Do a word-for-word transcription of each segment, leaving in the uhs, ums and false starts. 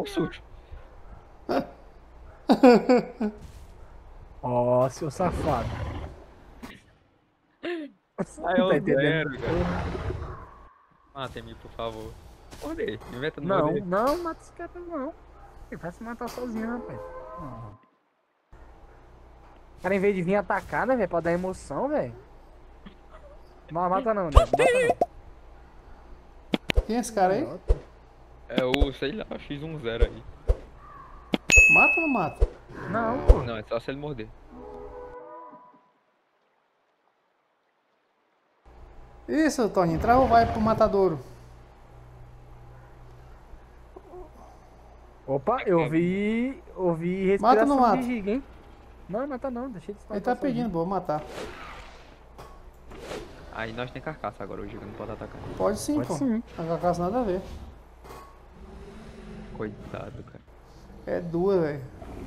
Olha o susto. Ó, oh, seu safado. Aí é Tá o entendendo? zero, cara. Matem-me, por favor. Morder. Inventa de Não, morder. não, mata esse cara não. Ele vai se matar sozinho, rapaz. Não. O cara, em vez de vir atacar, né, velho? Pra dar emoção, velho. Não mata não, né? Mata não. Quem é esse cara aí? Idiota. É o, sei lá, X um zero aí. Mata ou não mata? Não, pô. Não, é só se ele morder. Isso, Tony, entra ou vai pro matadouro? Opa, eu vi. Ouvi Mata ou não respiração mata? de giga, hein? Não, mata não, deixa ele se Ele matar tá pedindo, sozinho. vou matar. Aí nós tem carcaça agora, o Giga não pode atacar. Pode sim, Pode pô. sim. A carcaça nada a ver. Coitado, cara. É duas, velho.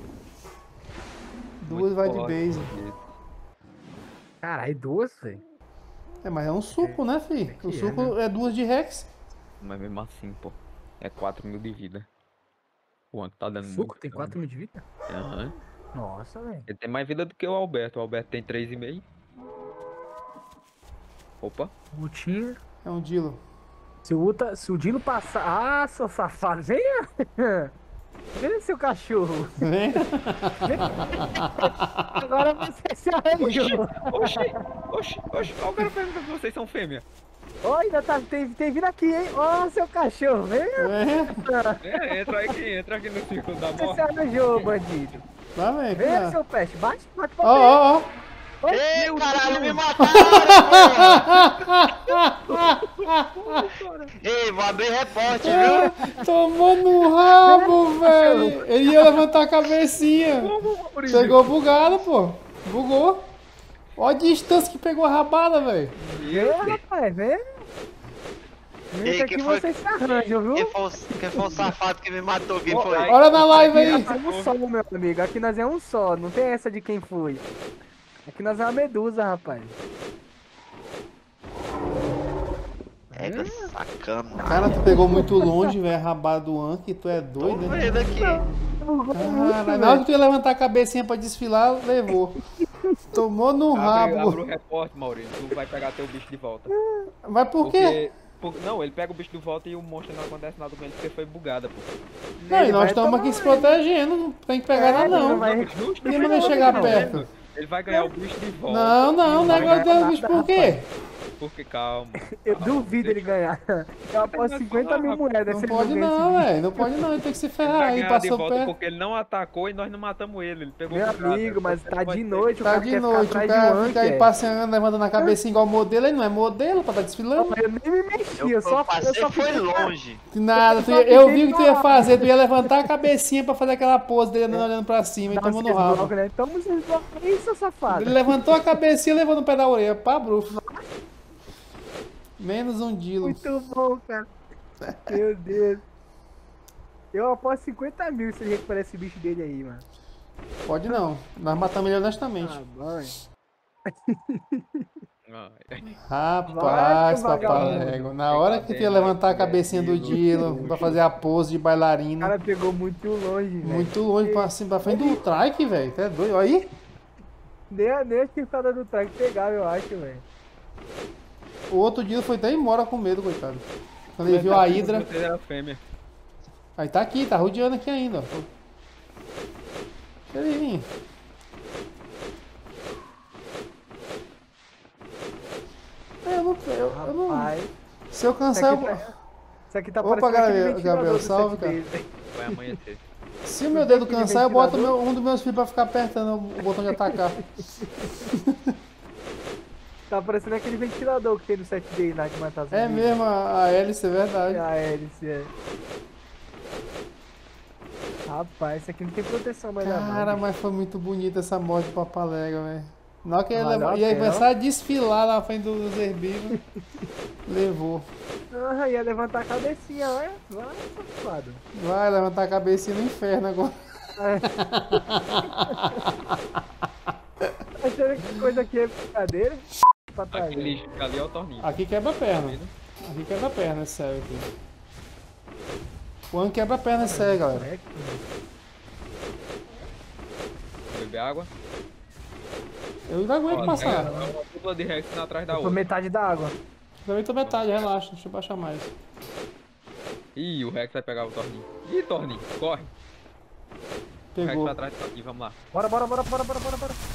Duas Muito vai de forte, base. bonito. Caralho, duas, velho. É, mas é um suco, né, fi? é que O é, suco é duas de Rex. Mas mesmo assim, pô. É quatro mil de vida. O Anto tá dando Suco muito tem dano. quatro mil de vida? Aham. Nossa, velho. Ele tem mais vida do que o Alberto. O Alberto tem três e meio. Opa. Lutinha. É um Dilo. Se o, Uta, se o Dino passar. Ah, seu safado, venha! Venha, seu cachorro! Vem. Agora você se arranjou! Oxi, oxi, oxi. Olha o cara perguntando se vocês são fêmea. Ó, ainda tá, tem, tem vindo aqui, hein? Ó, seu cachorro, venha! Vem. É, entra aí que entra aqui no círculo da Você se morte. arranjou, bandido! Lá vem, Venha, cara. seu peste, bate, bate pra Ó, ó, ó. Oi, Ei, meu caralho, Deus. me mataram, porra! Ei, vou abrir reporte, viu? Tomou no rabo, velho. Ele ia levantar a cabecinha. Chegou bugado, pô. Bugou. Olha a distância que pegou a rabada, velho. Venha, rapaz, venha! Venha Ei, que quem aqui foi- você se arranja, viu? Quem foi, o- quem foi o safado que me matou? Quem foi? Olha na live aí. Nós é um só, meu amigo. Aqui nós é um só. Não tem essa de quem foi. Aqui nós é uma medusa, rapaz. Ega sacana. Cara, tu pegou muito longe, velho, a rabada do Anki. Tu é Tô doido, né? vendo aqui. Cara, na hora que tu ia levantar a cabecinha pra desfilar, levou. Tomou no Abre, abre o rabo. repórter, Maurício. Tu vai pegar teu bicho de volta. Mas por quê? Porque, por- não, ele pega o bicho de volta e o monstro não acontece nada com ele porque foi bugada, pô. Não, e Ele nós vai estamos tomar aqui se ele. protegendo. Não tem que pegar É, nada, ele não. não vai- Justo, Ninguém não, vai não, chegar não, perto. não. Ele vai ganhar o bicho de volta. Não, não, o vai negócio ganhar deu bicho nada, por quê? Porque calma. Eu calma, duvido ele deixa- ganhar. Eu aposto Mas cinquenta mil não, moedas. Não se ele pode ganha esse não, bicho. velho. Não pode não. Ele tem que se Ele ferrar. vai Ele ganhar de passou volta perto. porque ele não atacou e nós não matamos ele. Ele pegou Meu bugada. amigo, mas Você tá pode de ter- noite, o Tá cara de quer noite, ficar o atrás cara de fica aí Anker. passeando, levantando a cabeça igual modelo. Ele não é modelo pra tá desfilando. Eu nem me mexi, Eu, eu só, eu passei eu só foi fiquei- longe. Que nada, tu só ia- eu fiquei vi o que tu ia parado. fazer. Tu ia levantar a cabecinha pra fazer aquela pose dele andando olhando pra cima e Dá tomou no seis rabo. blocos, né? Tamo seis blocos aí, seu safado. Ele levantou a cabecinha e levou no pé da orelha. Pá, brufo. Menos um Dilo. Muito bom, cara. Meu Deus. Eu aposto cinquenta mil se ele recuperar esse bicho dele aí, mano. Pode não. Nós matamos ele honestamente. Ah, mãe. Ai, Rapaz, Vai, seu vagabundo. papalégua. Na hora que tu ia levantar a cabecinha do Dilo pra fazer a pose de O bailarina. cara pegou muito longe, velho. Muito longe pra cima, pra frente do trike, velho. Tá doido? Olha aí. Nem a, nem a chifrada do track pegava, eu acho, velho. O outro Dilo foi até embora com medo, coitado. Quando ele viu a Hydra. Você era fêmea. Aí tá aqui, tá rodeando aqui ainda, ó. Deixa ele vir. É, eu não. Eu, eu não Rapaz, se eu isso cansar, aqui, eu. tá, isso aqui tá Opa, parecendo aquele Gabriel, ventilador Gabriel, do salve, set cara. dele. Vai amanhecer. Se o meu dedo aquele cansar, eu boto ventilador. meu- um dos meus filhos pra ficar apertando o botão de atacar. Tá parecendo aquele ventilador que tem no set dele lá que mata as É meninas. mesmo, a, a hélice, é verdade. A hélice, é. Rapaz, isso aqui não tem proteção mais não. Cara, mas foi muito bonita essa morte do Papalega, velho. Na hora que ele Valeu levou- a ia pena. começar a desfilar na frente dos herbívoros, levou. Ah, ia levantar a cabecinha, olha. Vai, safado. Vai levantar a cabecinha no inferno agora. Achando que coisa aqui é brincadeira? Pra trás. Aquele lixo ali é o torninho. Aqui quebra a perna. Aqui quebra a perna, esse céu aqui. O An quebra a perna esse aí, galera. É, Beber água. Eu ainda aguento Ó, passar. pega uma dupla de Rex na atrás da eu tô outra. metade da água. Também tô metade, relaxa, deixa eu baixar mais. Ih, o Rex vai pegar o Torninho. Ih, Torninho, corre. O Rex Pegou. vai atrás do Torninho, vamos lá. Bora, bora, bora, bora, bora, bora, bora.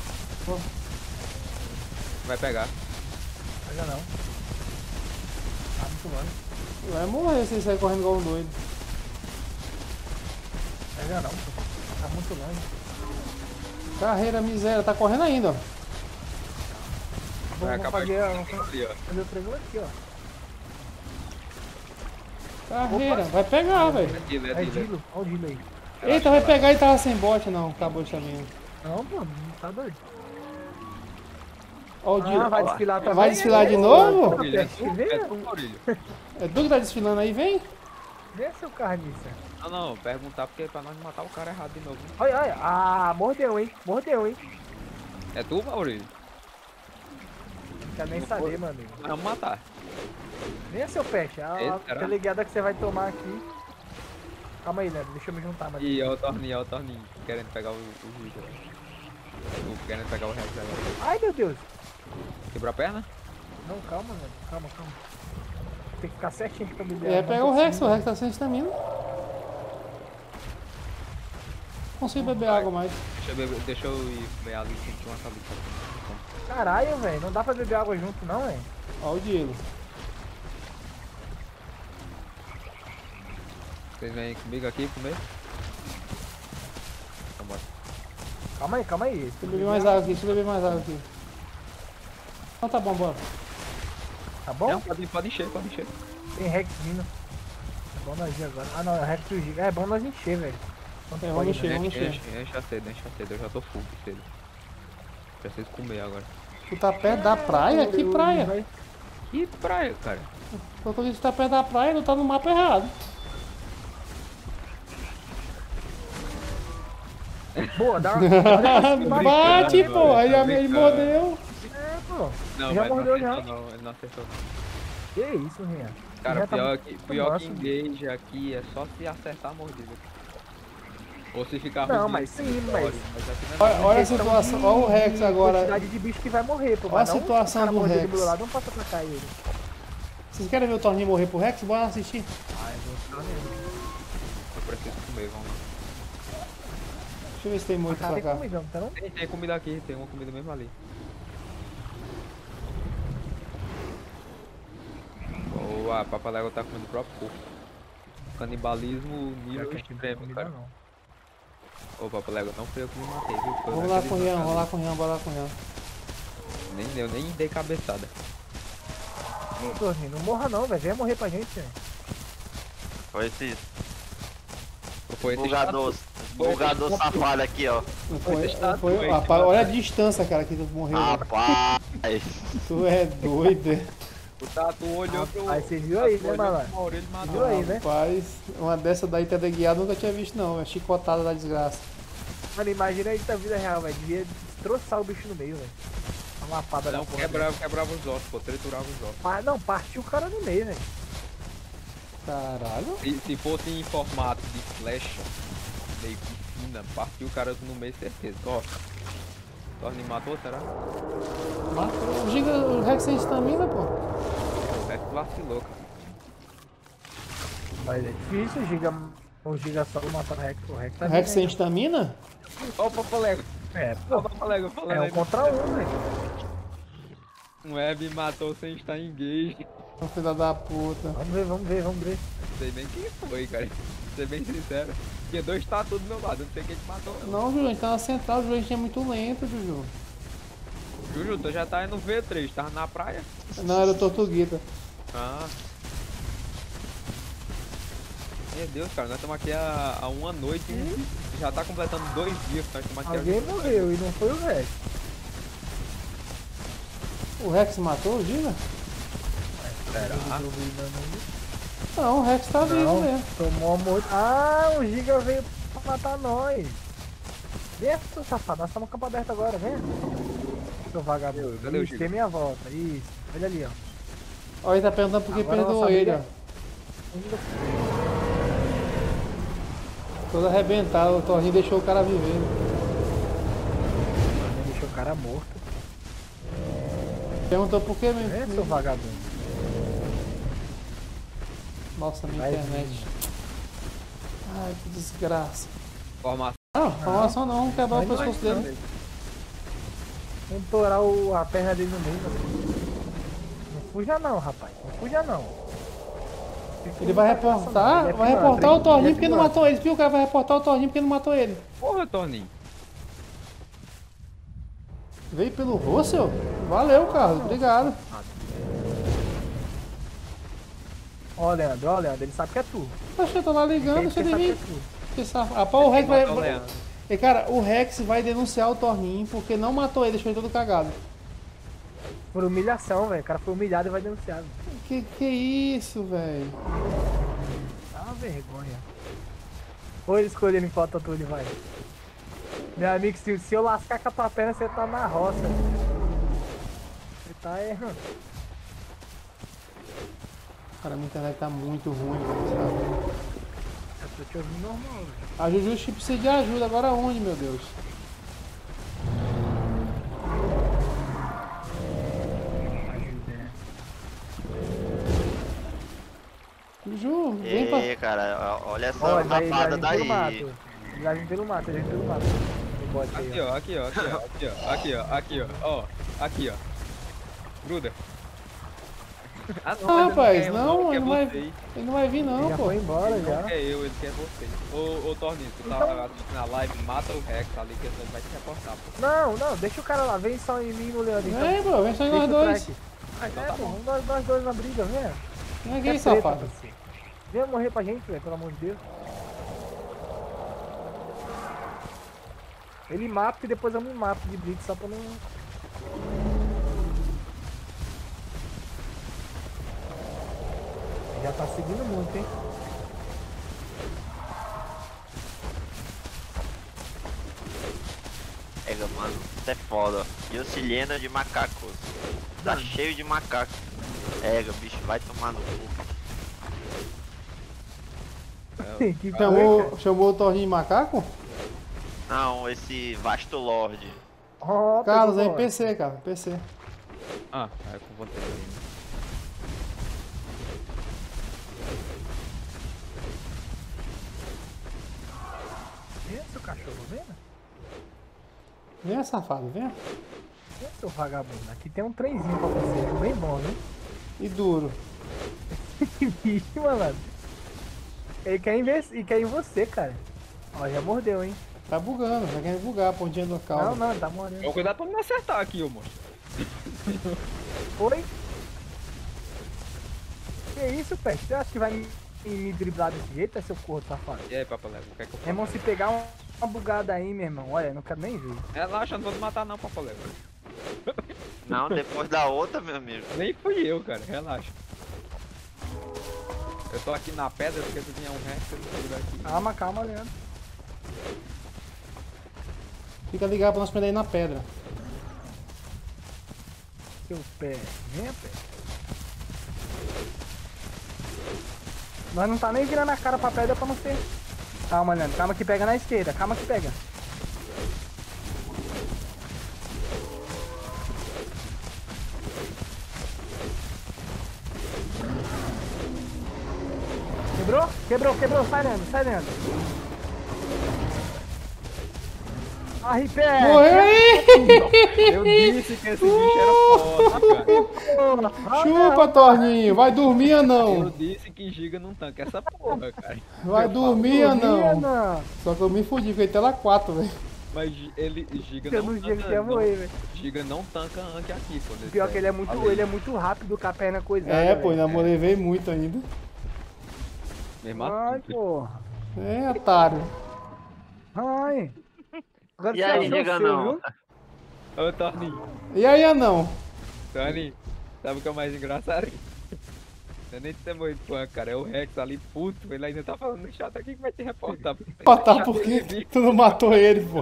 Vai pegar. Pega não. Tá muito longe. Vai morrer se ele sair correndo igual um doido. Pega não, pô. Tá muito longe. Carreira, miséria, tá correndo ainda, ó. Vai Vamos acabar de fazer, vamos ali, ó. fazer o triângulo aqui, ó. Carreira, vai pegar, velho. É Dilo, é É Dilo. Dilo, olha o Dilo aí. Eita, vai pegar e tava sem bote, não. Acabou de também. Não, pô, não tá doido. Ó o Dilo. Ah, vai desfilar também. Vai desfilar de novo? Maurílio, é Acho que tu, vem, é né? tu, Maurílio. É tu que tá desfilando aí, vem. Vem, seu carniça. Não, não, perguntar porque é pra nós não matar o cara errado de novo. né? Olha, olha. Ah, mordeu, hein? Mordeu, hein? É tu, Maurílio? Não quer nem saber, meu amigo. Nós vamos matar. Vem, seu peixe. A, Esse, a será? teleguiada que você vai tomar aqui. Calma aí, Leandro. Deixa eu me juntar, mas. Ih, é o Torninho, é o Torninho. Querendo pegar o, o Giga. Tô querendo pegar o Rex agora. Ai, meu Deus. Quebrou a perna? Não, calma, velho. Calma, calma. Tem que ficar certinho aqui pra me É, pega o Rex, o Rex tá sem estamina. Não consigo beber água mais. Deixa eu, beber, deixa eu ir ver ali, sentir uma cabeça. Caralho, velho. Não dá pra beber água junto, não, velho. Ó o Diego. Vocês vêm comigo aqui comer? Então bora. Calma aí, calma aí. Deixa eu beber mais água aqui, deixa eu beber mais água aqui. Então tá bom, bora. Tá bom? Não, pode, pode encher, pode encher. Tem Rex vindo. É bom nós ir agora. Ah, não. É Rex e o Giga. É bom nós encher, velho. Quanto É, pode, vamos encher, né? vamos Enche, encher. enche, enche a cedo, enche a cedo. Eu já tô full de cedo. Preciso comer agora. Tu tá perto da praia? Que praia? Vai. Que praia, cara? Eu tô dizendo que tu tá perto da praia, tu tá no mapa errado. Boa, dá uma. Bate, brincando, pô, aí tô ele brincando. mordeu. É, pô. Não, Já mas mordeu, não já. acertou não, ele não acertou não. Que isso, Rian? Cara, Já tá pior, muito que, pior que nosso. engage aqui é só se acertar a mordida. Ou se ficar Não, ruim, mas sim, vitória, mas- mas aqui não é Olha, olha a Questão situação, de- olha o Rex de agora. quantidade de bicho que vai morrer, pô. Olha a mas não situação o cara do morder Rex. meu lado, não posso atacar ele. Vocês querem ver o Torninho morrer pro Rex? Bora assistir. Ah, eu vou ficar mesmo. eu preciso comer, vamos lá. Deixa eu ver se tem muito Cara, pra tem cá. comida, não tá não? Tem, tem comida aqui, tem uma comida mesmo ali. Boa, a Papalégua tá comendo o próprio corpo. Canibalismo nível Pior que aqui não tem extremo, comida, cara. não. Ô, Papalégua, não foi eu que me matei, viu? Foi Vamos lá naquele com o Rian, lugar vamos lá ali. com o Rian, bora lá com o Rian. Nem deu, nem dei cabeçada. Ô, Torninho, não morra não, velho. Venha morrer pra gente, velho. Foi esse Foi esse bugador, bugador safado aqui, ó. Não foi, Esse tá foi, doente, rapaz, né? olha a distância, cara, que tu morreu. Rapaz. Tu é doido, é? O Tatu olhou pro... Aí vocês viram aí, Tatu né, olhou malandro? pro Maurílio e matou. Viu aí, né? Rapaz, uma dessa daí teleguiada eu nunca tinha visto não, é chicotada da desgraça. Mano, imagina aí da vida real, velho. Devia destroçar o bicho no meio, velho. Uma lapada Não, na porra. quebrava, quebrava os ossos, pô, triturava os ossos. Pa- Não, partiu o cara no meio, velho. Caralho. Se, se fosse em formato de flecha, meio piscina, partiu o cara no meio, certeza. Ó, Torne matou, será? Matou. O Giga, o Rex sem estamina, pô. O Rex vacilou, cara. Mas é difícil o Giga, o Giga só matar o Rex. O Rex tá O Rex vindo sem aí, estamina? Ó o Papalégua, né? É, ó o pô. Papalégua falando É um aí. contra um, velho. Um Web matou sem estar em engage. Ô, filha da puta. Vamos ver, vamos ver, vamos ver. Não sei nem quem foi, cara. Pra ser bem sincero. Tinha dois tatus do meu lado, eu não sei quem te matou, não. Não, Juju, a gente tá na central, o Juju é muito lento, Juju. Juju, tu já tá aí no V três, tava na praia? Não, era o Tortuguita. Ah. Meu Deus, cara, nós estamos aqui há, há uma noite e já tá completando dois dias que nós estamos aqui. Alguém morreu e não foi o Rex. O Rex matou o Giga? Será? Não, o Rex tá vivo Não, mesmo. tomou a morte. Ah, o Giga veio pra matar nós. Vem, seu safado, nós estamos no campo aberto agora, vem. Seu vagabundo. Cadê o Isso, Giga? tem minha volta. Isso, olha ali, ó. Ó, ele tá perguntando por que Agora perdoou nossa ele, briga- ó. O Giga- Todo arrebentado, o Torrinho deixou o cara viver. Deixou o cara morto. Perguntou por que mesmo? É, seu vagabundo. Nossa, minha Vai internet. vir. Ai, que desgraça. Formação. Não, formação não, vamos quebrar o Vai pescoço dele. Vamos torar o, a perna dele no meio. Mano. Não fuja não, rapaz. Não fuja não. Ele vai reportar, Ele é vai pilantra, reportar hein? o Torrinho Ele é porque não pilantra. matou ele, viu? O cara vai reportar o Torrinho porque não matou ele. Porra, Torninho. Veio pelo Russell? Valeu, Carlos, obrigado. Ó, Leandro, ó, Leandro, ele sabe que é tu. Poxa, eu tô lá ligando, Ele deixa ele sabe que é vir. tu. Que safado. Ah, pô, o Rex vai... Matou o Leandro. E, cara, o Rex vai denunciar o Torninho porque não matou ele, deixou ele todo cagado. Por humilhação, velho. O cara foi humilhado e vai denunciar. Véio. Que que isso, velho? Dá uma vergonha. Ou ele escolhendo em qual tatu ele vai. Meu amigo, se, se eu lascar com a tua perna, você tá na roça. Você tá errando. Cara, minha internet tá muito ruim, velho, sabe? Eu tô te ouvindo normal, velho. A Juju precisa de ajuda, agora onde, meu Deus? Ajuda. Juju, vem pra... E cara, olha essa Ó, ele vai, ele vai rapada vir pelo daí. mato. Ele vai vir pelo mato, ele vai vir pelo mato. O bote aí, Aqui, ó. ó, aqui, ó, aqui, ó, aqui, ó, aqui, ó, aqui, ó, ó, aqui, ó. Gruda. Ah, Não, rapaz, ele não, quer ele não vai, vocês. ele não vai vir Ele não, já pô. foi embora, Ele não já. quer eu, ele quer vocês. Ô, ô Torninho, tu tá Então- assistindo na live, mata o Rex ali que ele vai te reportar, pô. Não, não, deixa o cara lá. Vem só em mim no Leandro, então. Vem, pô, vem só em Deixa nós o dois. track. Ah, então É, tá pô, bom. vamos nós, nós dois na briga, vem. Ninguém, É treta, safado. você. Venha morrer pra gente, velho, pelo amor de Deus. Ele mata e depois eu me mato de blitz só pra não... Já tá seguindo muito, hein? Pega, mano, isso é foda. E o Silena de macacos. Tá cheio de macacos. Pega, bicho, vai tomar no cu. que Chamou, chamou o Torrinho de macaco? Não, esse vasto lord. Oh, Carlos, é pegou, P C, cara, P C. Ah, é com vontade ainda. Vem, seu cachorro, vem. Venha, safado, venha. Vem, seu vagabundo. Aqui tem um trenzinho pra você, bem bom, né? E duro. Que bicho, mano. Ele quer, inves- ele quer em você, cara. Ó, já mordeu, hein? Tá bugando, tá querendo bugar a pontinha do Não, caldo. não, tá mordendo. Então cuidado pra não me acertar aqui, ô moço. Oi? Que isso, pé? Você acha que vai me, me driblar desse jeito? É seu corpo, safado. E aí, Papa Lego, o que é que eu Meu faço? irmão, se pegar um- uma bugada aí, meu irmão, olha, não quero nem ver. Relaxa, não vou te matar não, Papa Lego. Não, depois da outra, meu amigo. Nem fui eu, cara, relaxa. Eu tô aqui na pedra porque se tinha um Rex, eu não sei daqui. Calma, calma, Leandro. Fica ligado pra nós prender aí na pedra. Seu pé. Venha, pé. Nós não tá nem virando a cara pra pedra pra não ser. Calma, Leandro. Calma que pega na esquerda. Calma que pega. Quebrou? Quebrou, quebrou. Sai, Leandro. Sai, Leandro. Arrepé! Morreu aí! Eu disse que esse bicho era foda, cara. Chupa, Torninho! Vai dormir ou Eu não? disse que giga não tanca essa porra, cara. Vai dormir ou Dormia, não? não. Só que eu me fudi, fiquei tela quatro, velho. Mas ele, giga Eu não não tinha que tanca, ia não, morrer, velho. giga não tanca rank aqui, pô. nesse Pior que ele é muito, Falei. ele é muito rápido com a perna coisada. É, pô, velho. ainda levei muito ainda. Mesmo Ai, assim, porra. É, otário. Ai. Agora E você aí, achou o diga seu, não. viu? Ô, Torninho, E aí, anão? Torninho, sabe o que é o mais engraçado? Não é nem de ter morrido com a cara, é o Rex ali puto, ele ainda tá falando no chat aqui que vai te reportar. Patar por quê? Tu não matou ele, pô.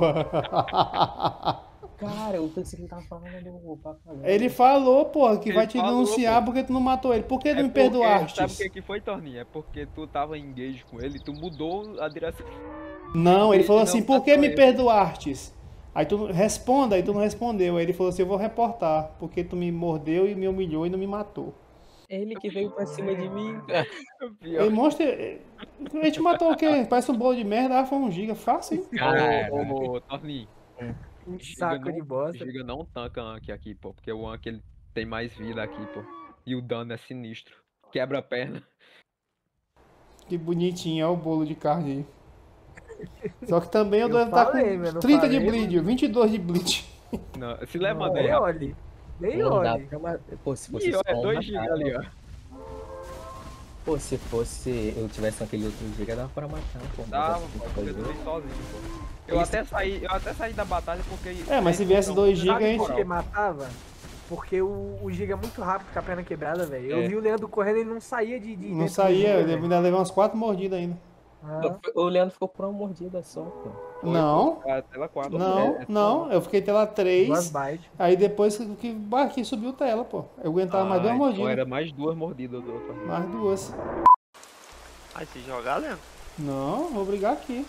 Cara, eu pensei que ele tava falando do Papa Lego. Ele falou, pô, que Ele vai te falou, denunciar pô. porque tu não matou ele. Por que É não me porque- perdoaste? Sabe o que, que foi, Torninho? É porque tu tava em engage com ele, tu mudou a direção. Não, ele falou Não assim, por que matou me ele. perdoastes? Aí tu responda, aí tu não respondeu. Aí ele falou assim, eu vou reportar, porque tu me mordeu e me humilhou e não me matou. Ele que veio pra cima de mim, cara. Pior. Ele mostra. A gente matou o quê? Parece um bolo de merda, ah, foi um giga, fácil, hein? Cara. Ô, ô, Torninho, Um Giga saco de não, bosta. Giga não tanca Anki aqui, pô, porque o Anki ele tem mais vida aqui, pô. E o dano é sinistro. Quebra a perna. Que bonitinho, é o bolo de carne aí. Só que também eu Eu devo estar falei, com mas não trinta de falei, bleed, vinte e dois de bleed. Não, se Não, levanta aí, nem rapaz. olhe. Nem Não dá olhe. pra matar. Pô, se fosse Ih, só ó, é um, dois gigas matava. ali, ó. Pô, se fosse eu tivesse naquele outro giga, dava pra matar, pô. Mas Dava, assim, pô, fazer- porque eu tô sozinho, pô. Eu Isso. até saí, eu até saí da batalha porque. É, mas se viesse dois gigas, a Sabe gente. por que matava? Porque o, o Giga é muito rápido com a perna quebrada, velho. Eu É. vi o Leandro correndo e ele não saía de, de Não dentro do saía, Giga, eu velho. ainda levei umas quatro mordidas ainda. Ah, O Leandro ficou por uma mordida só, pô. Foi, Não, pô, a tela quatro. não, É, é não, só- eu fiquei tela duas três, bytes. aí depois que, que, bah, que subiu tela, pô. Eu aguentava mais duas Ah, então mordidas. era mais duas mordidas do outro. Mais duas. Aí se jogar, Leandro. Não, vou brigar aqui.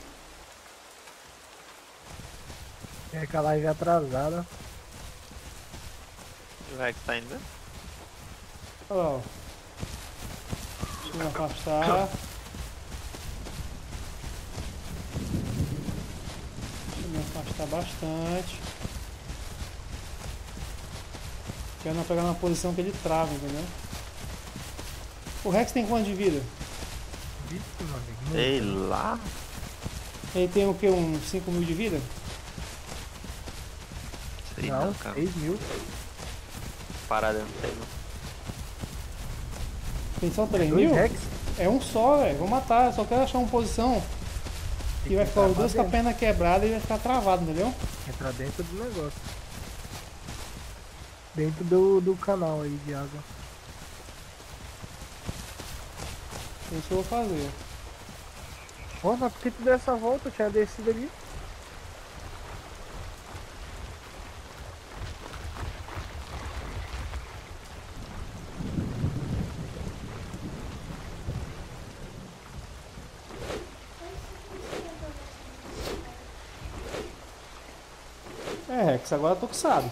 É que a live é atrasada. O Rex tá indo mesmo? Olha lá, ó. Deixa eu me afastar. Deixa eu me afastar bastante. Quero não pegar numa posição que ele trava, entendeu? O Rex tem quanto de vida? Vixe, meu amigo. Sei lá. Ele tem o que? Uns cinco mil de vida? Sei Não, não, cara. seis mil. Parada, eu não sei não. Tem só três Dois mil? Rex. É um só, velho. Vou matar. Eu só quero achar uma posição que vai ficar os dois com a perna quebrada e vai ficar travado, entendeu? Entra dentro do negócio. Dentro do, do canal aí de água. É isso que eu vou fazer. Ó, mas por que tu deu essa volta? Eu tinha descido ali. É, Rex, agora eu tô cansado.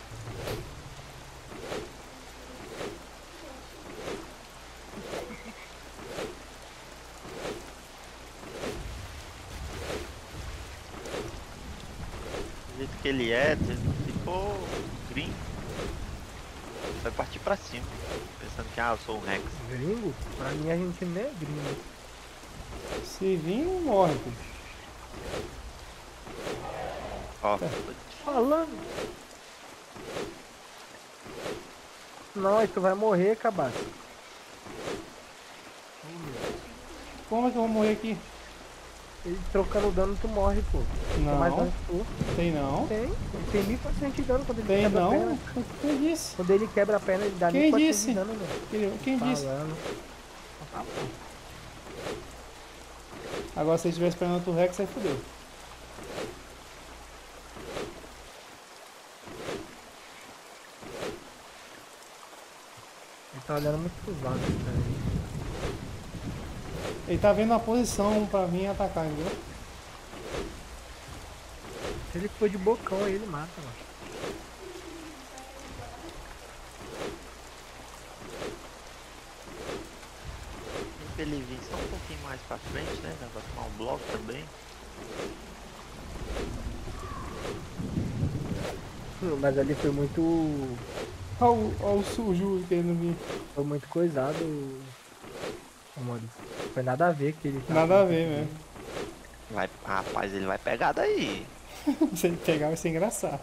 Do jeito que ele é, se ele não ficou gringo. Vai partir pra cima. Pensando que, ah, eu sou um Rex. Gringo? Pra mim a gente nem é gringo. Se vir, morre, pô. Ó, Falando. Não, aí tu vai morrer, cabaço. Como é que eu vou morrer aqui? Ele trocando dano, tu morre, pô. Tem mais dano Não, que tu. tem não. Tem. Ele tem mil e quatrocentos de dano quando ele Tem quebra a não. perna. Quem disse? Quando ele quebra a perna, ele dá Quem mil e quatrocentos disse? de dano, mano. Quem- Quem disse? Falando. Agora se ele estiver esperando outro Rex, aí fodeu. Ele tá olhando muito pros lados, cara. Ele tá vendo a posição pra mim atacar, entendeu? Se ele for de bocão aí, ele mata, mano. pra ele vir só um pouquinho mais pra frente, né? Dá pra tomar um bloco também. Hum, Mas ali foi muito. Olha o, olha o sujo querendo vir. Foi muito coisado. Ô, Maurício. Foi nada a ver que ele tava- Nada a ver mesmo. Vai, rapaz, ele vai pegar daí. Se ele pegar vai ser engraçado.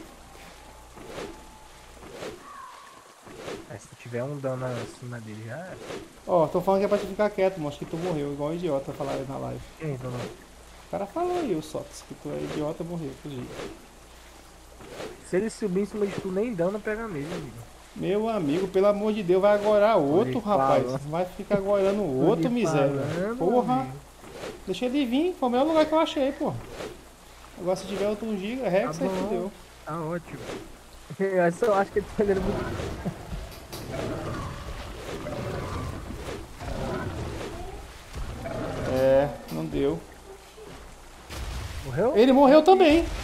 É, se tiver um dano acima dele já é. Ó, tô falando que é pra tu ficar quieto, mano. Acho que tu morreu, igual um idiota falaram na live. Quem dano? O cara falou aí, o Sox, que tu é idiota, morreu, fugiu. Se ele subir em cima de tu, nem dano pega nele, amigo. Meu amigo, pelo amor de Deus, vai agorar outro, lhe rapaz. falando. Vai ficar agorando outro, lhe miséria. falando, Porra, amigo. deixa ele vir, foi o melhor lugar que eu achei, pô. Agora se tiver outro giga, Rex, Tá aí bom. fudeu. Tá ótimo. Eu só acho que ele tá fazendo muito. É, não deu. Morreu? Ele morreu também.